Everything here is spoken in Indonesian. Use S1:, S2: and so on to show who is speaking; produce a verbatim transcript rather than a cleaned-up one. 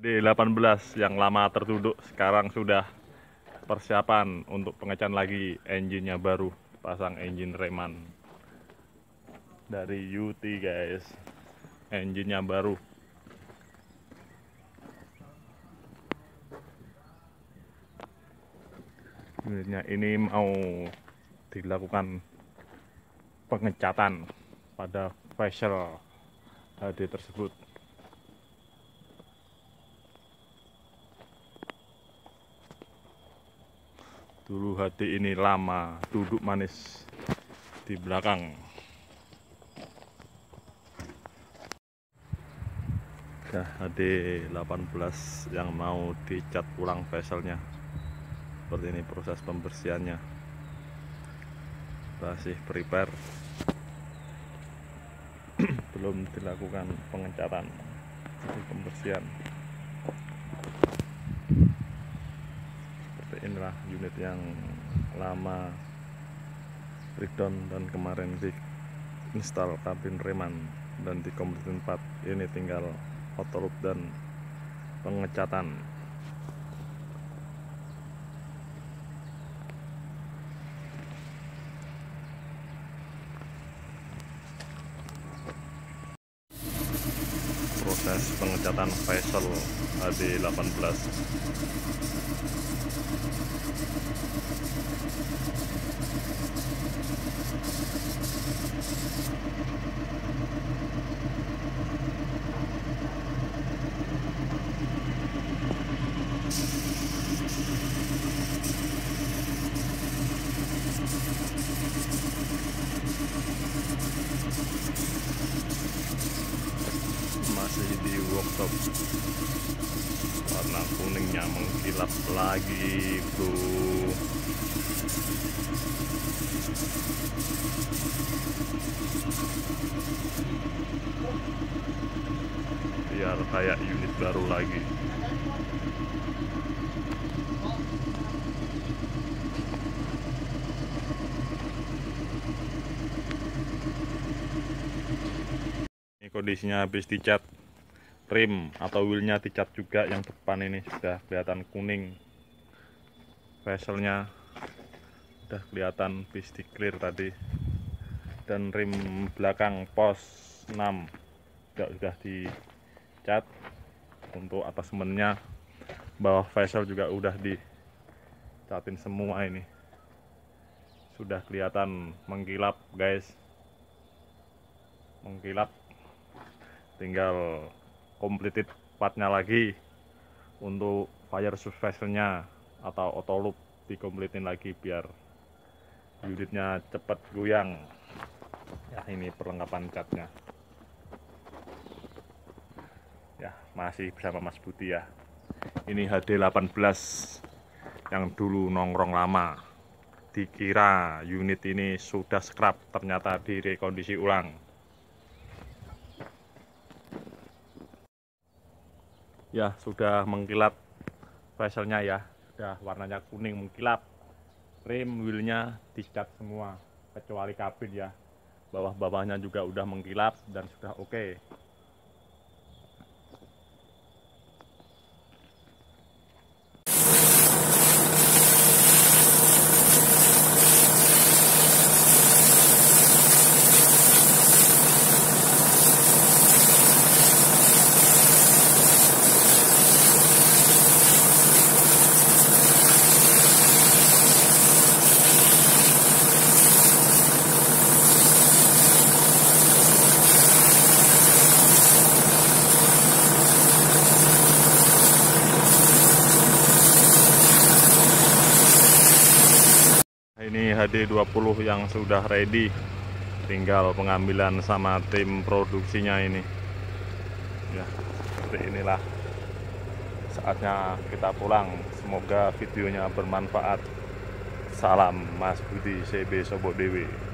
S1: D delapan belas yang lama tertunduk sekarang sudah persiapan untuk pengecekan lagi engine-nya baru, pasang engine reman dari U T guys, engine-nya baru. Unitnya ini mau dilakukan pengecatan pada facial H D tersebut. Dulu H D ini lama duduk manis di belakang. Nah, H D delapan belas yang mau dicat ulang facialnya. Seperti ini proses pembersihannya. Masih prepare. Belum dilakukan pengecatan, pembersihan. Seperti inilah unit yang lama breakdown dan kemarin di install kabin reman dan di kompletin part. Ini tinggal auto loop dan pengecatan. Proses pengecatan facial H D delapan belas. Masih di workshop, warna kuningnya mengkilap lagi bro. Biar kayak unit baru lagi. Ini kondisinya habis dicat, rim atau wheelnya dicat juga, yang depan ini sudah kelihatan kuning, facialnya sudah kelihatan bis di clear tadi, dan rim belakang pos enam juga sudah dicat. Untuk atasmennya, bawah facial juga udah dicatin semua, ini sudah kelihatan mengkilap guys, mengkilap. Tinggal completed partnya lagi untuk fire suspensionnya atau auto loop dikompletin lagi biar unitnya cepat goyang. Ya, ini perlengkapan catnya. Ya, masih bersama Mas Budi ya. Ini H D delapan belas yang dulu nongkrong lama. Dikira unit ini sudah scrap, ternyata direkondisi ulang. Ya, sudah mengkilap facialnya ya, sudah warnanya kuning mengkilap. Rim wheelnya dicat semua kecuali kabin ya, bawah-bawahnya juga udah mengkilap dan sudah oke. Okay. Ini H D dua puluh yang sudah ready, tinggal pengambilan sama tim produksinya ini. Ya, seperti inilah saatnya kita pulang. Semoga videonya bermanfaat. Salam Mas Budi C B Sobok Dewi.